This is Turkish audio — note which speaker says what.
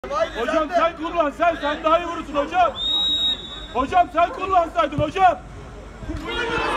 Speaker 1: Hocam sen kullan, sen daha iyi vurursun hocam. Hocam sen kullansaydın hocam.